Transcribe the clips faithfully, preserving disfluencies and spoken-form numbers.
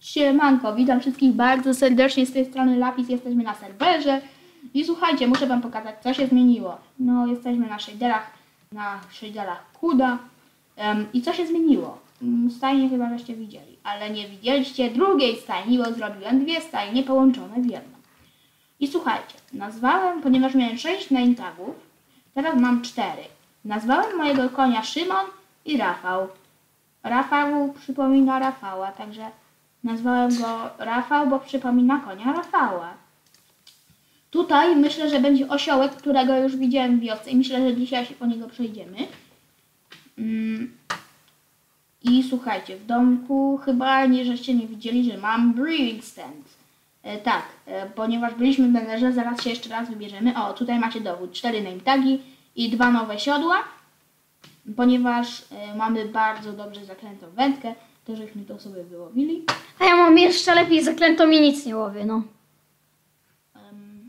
Siemanko, witam wszystkich bardzo serdecznie, z tej strony Lapis, jesteśmy na serwerze i słuchajcie, muszę wam pokazać, co się zmieniło. No, jesteśmy na shaderach, na shaderach Kuda um, i co się zmieniło? Um, stajnie chyba żeście widzieli, ale nie widzieliście drugiej stajni, bo zrobiłem dwie stajnie połączone w jedną. I słuchajcie, nazwałem, ponieważ miałem sześć name tagów, teraz mam cztery. Nazwałem mojego konia Szymon i Rafał. Rafał przypomina Rafała, także nazwałem go Rafał, bo przypomina konia Rafała. Tutaj myślę, że będzie osiołek, którego już widziałem w wiosce i myślę, że dzisiaj się po niego przejdziemy. Mm. I słuchajcie, w domku chyba nie, żeście nie widzieli, że mam brewing stand. E, tak, e, ponieważ byliśmy w Netherze, zaraz się jeszcze raz wybierzemy. O, tutaj macie dowód, cztery name tagi i dwa nowe siodła. Ponieważ e, mamy bardzo dobrze zaklętą wędkę, to żeśmy to sobie wyłowili. A ja mam jeszcze lepiej zaklętą i nic nie łowię, no. Um,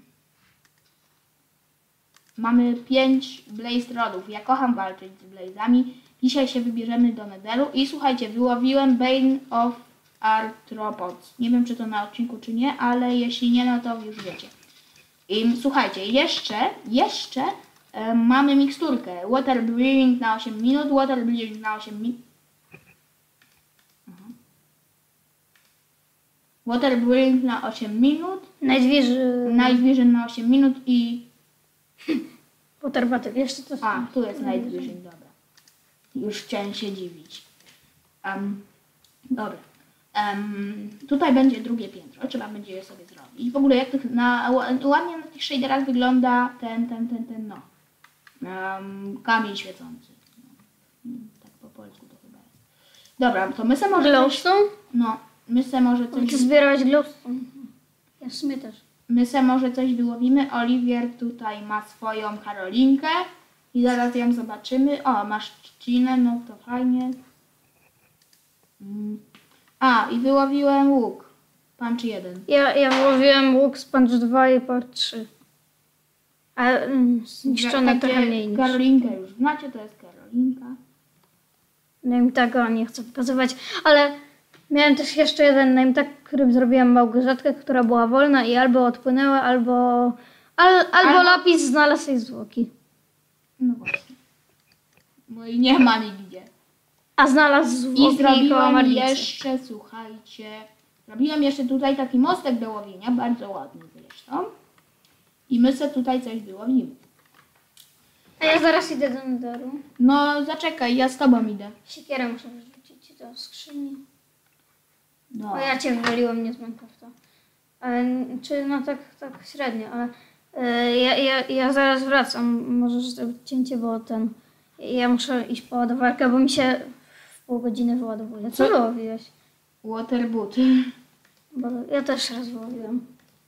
mamy pięć blaze rodów. Ja kocham walczyć z blazami. Dzisiaj się wybierzemy do Netheru i słuchajcie, wyłowiłem Bane of Arthropods. Nie wiem, czy to na odcinku, czy nie, ale jeśli nie, no to już wiecie. I słuchajcie, jeszcze, jeszcze um, mamy miksturkę. Water Brewing na osiem minut, Water Brewing na osiem minut. Water Brewing na osiem minut. Night Vision. Night Vision na osiem minut i... Water Battle, jeszcze coś. A, tu jest Night Vision, dobra. Już chciałem się dziwić. Um, dobra. Um, tutaj będzie drugie piętro, trzeba będzie je sobie zrobić. W ogóle jak to na, ładnie na tych shaderach wygląda ten, ten, ten, ten, no. Um, kamień świecący. No, tak po polsku to chyba jest. Dobra, to my se może... Glowstone? No, my se może coś... Chcę zbierać glowstone. Ja w sumie też. My se może coś wyłowimy. Oliwier tutaj ma swoją Karolinkę i zaraz ją zobaczymy. O, masz trzcinę, no to fajnie. Mm. A, i wyłowiłem łuk. Punch jeden. Ja, ja wyłowiłem łuk z Punch dwa i Part trzy. A mm, zniszczone trochę mniej niż. Karolinkę już znacie, to jest Karolinka. Name taga nie chcę pokazywać, ale miałem też jeszcze jeden name tag, którym zrobiłem Małgorzatkę, która była wolna i albo odpłynęła, albo al, albo, albo Lapis znalazł jej zwłoki. No właśnie. No i nie ma nigdzie. A znalazł zwłoki I zrobiłem koło Marlicy. jeszcze, słuchajcie, zrobiłem jeszcze tutaj taki mostek do łowienia, bardzo ładny zresztą. I my se tutaj coś wyłowimy. A ja zaraz idę do Netheru. No zaczekaj, ja z tobą idę. Siekierę muszę wyrzucić do skrzyni. No. O, ja cię wywaliłem, nie z Minecrafta. Ale, czy no tak, tak średnio, ale y, ja, ja, ja zaraz wracam. Możesz zrobić cięcie, bo ten... Ja muszę iść po ładowarkę, bo mi się w pół godziny wyładowuje. Co Co? wyłowiłeś? Waterboot. Bo ja też raz wyłowiłem.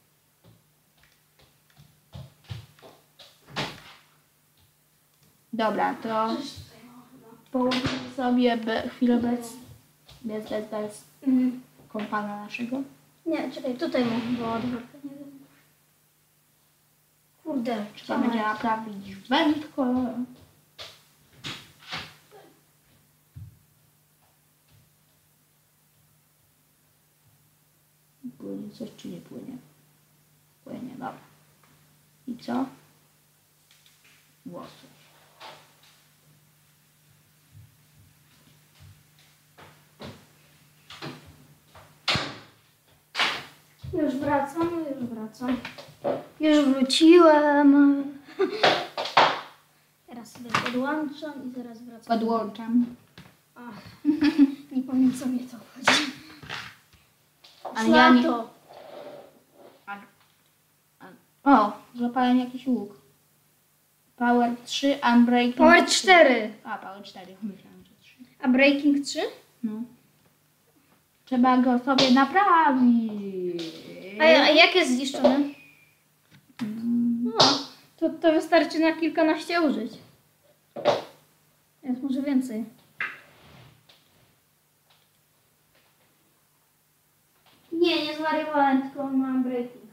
Dobra, to połowimy sobie be, chwilę bez, bez, bez, bez Mhm. kompana naszego. Nie, czekaj, tutaj mam chyba ładowarkę, nie wiem. Kurde, Trzeba będzie naprawić wędko. Płynie coś czy nie płynie? Płynie, dobra. I co? Włosy. Już wracam, już wracam. Już wróciłem. Teraz sobie podłączam i zaraz wracam. Podłączam. Ach, nie powiem, co mnie to chodzi. Ale ja nie... Zlato. A, a, o, złapałem jakiś łuk. Power trzy, Unbreaking Power cztery. A, Power cztery, myślałem, że trzy. A Breaking trzy? No. Trzeba go sobie naprawić. A, a jak jest zniszczony? Mm. No, to, to wystarczy na kilkanaście użyć. Jest może więcej. Nie, nie zwariowałem, tylko mam breaking.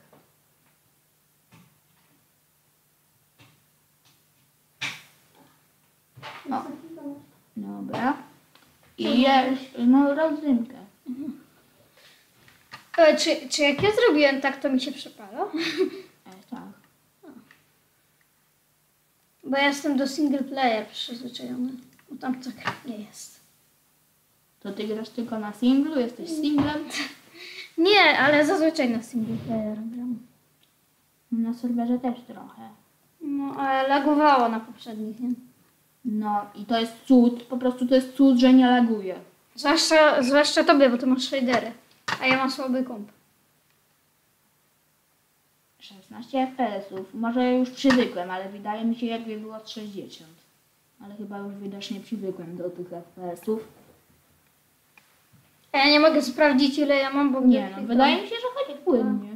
O. Dobra. I je, no rodzynkę. E, czy, czy jak ja zrobiłem tak, to mi się przepala? E, tak. Bo ja jestem do single player przyzwyczajony. Bo tam tak nie jest. To ty grasz tylko na singlu? Jesteś singlem? Nie, ale zazwyczaj na single player gram. Na serwerze też trochę. No, ale lagowało na poprzednich, nie? No i to jest cud, po prostu to jest cud, że nie laguje. Zwłaszcza, zwłaszcza tobie, bo ty masz shadery. A ja mam słaby komp. szesnaście F P S-ów. Może już przywykłem, ale wydaje mi się, jakby było z sześćdziesiąt. Ale chyba już widocznie przywykłem do tych F P S-ów. A ja nie mogę sprawdzić, ile ja mam, bo Nie no, wydaje mi się, że chodzi płynnie.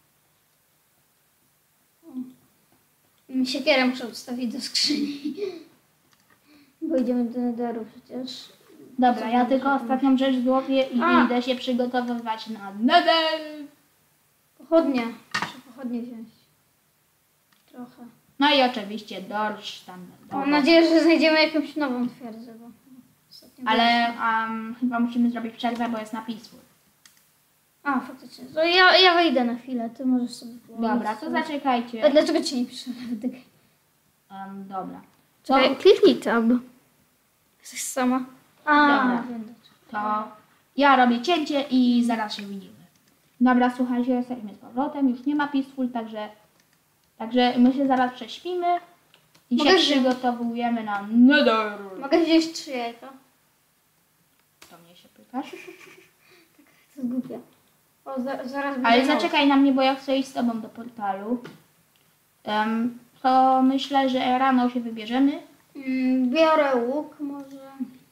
Siekierę muszę ustawić do skrzyni. Bo idziemy do Netheru przecież. Dobra, ja tylko ostatnią rzecz złowię i A. idę się przygotowywać na Nether. Pochodnie. Muszę pochodnie wziąć. Trochę. No i oczywiście dorsz standardowo. Mam nadzieję, że znajdziemy jakąś nową twierdzę, bo ostatnio Ale byliśmy. um, chyba musimy zrobić przerwę, bo jest napis. A, faktycznie. To ja, ja wejdę na chwilę, ty możesz sobie położyć. Dobra, to zaczekajcie. A dlaczego ci nie piszę? Um, dobra. To, Czekaj, kliknij tab. Jesteś sama. A, Dobra. będę. to ja robię cięcie i zaraz się widzimy. Dobra, słuchajcie, jesteśmy z powrotem. Już nie ma peaceful, także, także my się zaraz prześpimy i Mogę się wziąć- przygotowujemy na Nether. Mogę wziąć trzy jajka? To mnie się pytasz. To jest głupie. O, za, zaraz będę Ale miał. zaczekaj na mnie, bo ja chcę iść z tobą do portalu. Um, to myślę, że rano się wybierzemy. Mm, biorę łuk może.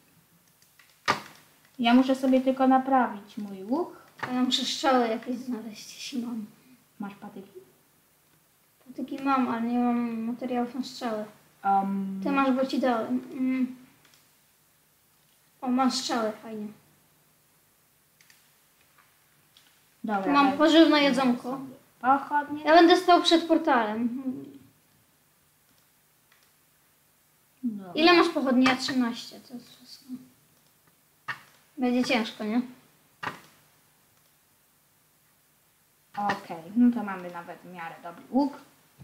Ja muszę sobie tylko naprawić mój łuk. A ja muszę strzały jakieś znaleźć, jeśli mam. Masz patyki? Patyki mam, ale nie mam materiałów na strzały. Um, Ty masz, bo ci dałem. Mm. O, mam strzały, fajnie. Dobra. Tu mam weź- pożywne jedzonko. Pochodnie. Ja będę stał przed portalem. Dobra. Ile masz pochodni? Ja trzynaście, to jest wszystko. Będzie ciężko, nie? Okej, no to mamy nawet w miarę dobry łuk.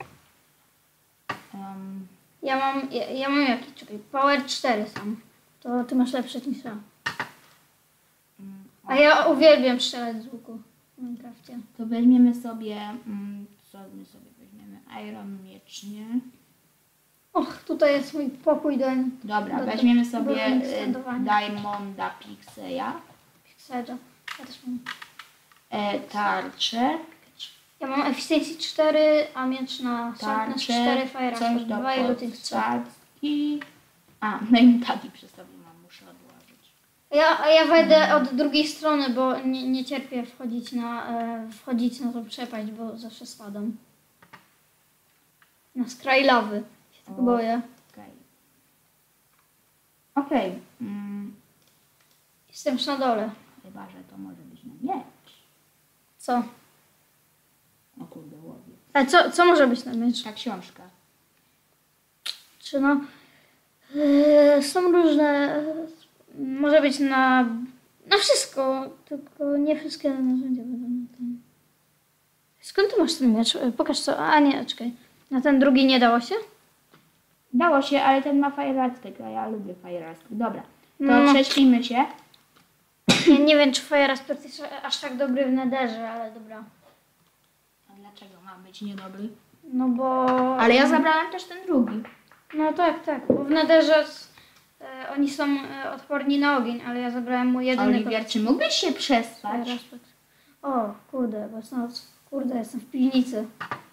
Um, Ja mam, ja, ja mam jaki? Czekaj, power cztery sam. To ty masz lepsze niż ja. mm, A ja uwielbiam strzelać z łuku w Minecrafcie. To weźmiemy sobie, mm, co my sobie weźmiemy? Iron miecz, nie? Och, tutaj jest mój pokój do... Dobra, do- weźmiemy do sobie instantowania. y, Diamonda Pixeya, Pixela. Ja też mam. e, tarczę, Ja mam efficiency cztery, a miecz na sharpness tarczę, cztery, fire coś aspect do dwa i looting trzy. podstawki. A, no i taki przy sobie mam, muszę odłożyć. Ja, a ja wejdę od drugiej strony, bo nie, nie cierpię wchodzić na, e, wchodzić na tą przepaść, bo zawsze spadam. Na skraj lawy. Się tak O. boję. Okej. Okej, mm, Jestem już na dole. chyba, że to może być na miecz. Co? O kurde, łowię. A co, co może być na miecz? Ta książka. Czy no... e, są różne... e, może być na... Na wszystko, tylko nie wszystkie narzędzia będą na tym. Skąd ty masz ten miecz? E, Pokaż co. A nie, czekaj. Na ten drugi nie dało się? Dało się, ale ten ma Fire Aspect, a ja lubię Fire Aspect. Dobra, to No. prześpimy się. Ja nie wiem, czy Fire Aspect jest aż tak dobry w Netherze, ale dobra. A dlaczego ma być niedobry? No bo... Ale ja zabrałem też ten drugi. No tak, tak. Bo w Netherze e, oni są e, odporni na ogień, ale ja zabrałem mu jedyny... Oliwier, czy mógłbyś się przespać? Fire Aspect. O, kurde, bo jest noc. Kurde, jestem w piwnicy.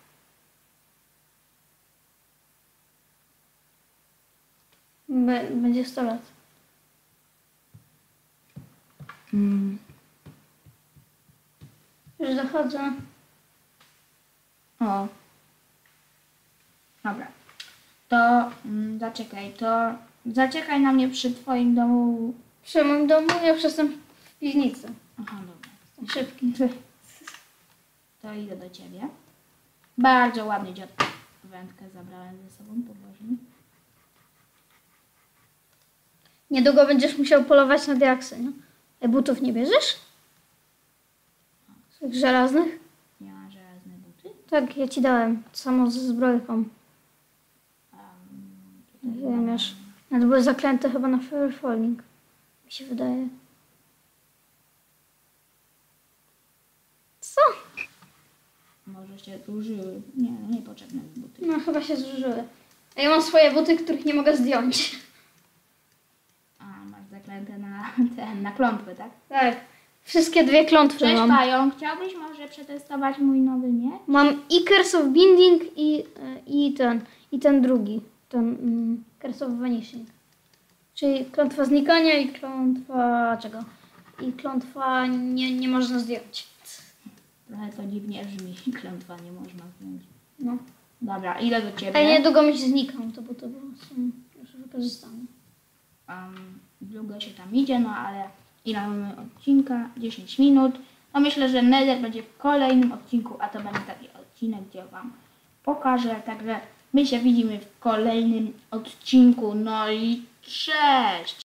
Be- będzie sto lat. Mm. Już dochodzę. O. Dobra. To mm, zaczekaj, to zaczekaj na mnie przy twoim domu. Przy moim domu ja już jestem w piwnicy. Aha, dobra. Jestem szybki. To idę do ciebie. Bardzo ładny dziad. Wędkę zabrałem ze sobą, poważnie. Niedługo będziesz musiał polować na diaksy, nie? Ej, butów nie bierzesz? Tych żelaznych? Nie ma żelazne buty? Tak, ja ci dałem. To samo ze zbrojką. Um, Wiem już. Ale były zaklęte chyba na Fair Falling. Mi się wydaje. Co? Może się zużyły. Nie, no niepotrzebne buty. No chyba się zużyły. A ja mam swoje buty, których nie mogę zdjąć. A, masz zaklęte na, ten, na klątwę, tak? Tak. Wszystkie dwie klątwy Cześć mam. Pająk, chciałbyś może przetestować mój nowy miecz? Mam i Curse of Binding i, i ten, i ten drugi. Ten mm, Curse of Vanishing. Czyli klątwa znikania i klątwa czego? I klątwa nie, nie można zdjąć. Trochę to dziwnie brzmi, klątwa nie można zdjąć. No. Dobra, idę do ciebie. Ale niedługo mi się znikną, to bo to było, są już wykorzystane. Um, długo się tam idzie, no ale ile mamy odcinka? dziesięć minut. No myślę, że Nether będzie w kolejnym odcinku, a to będzie taki odcinek, gdzie wam pokażę. Także my się widzimy w kolejnym odcinku. No i cześć!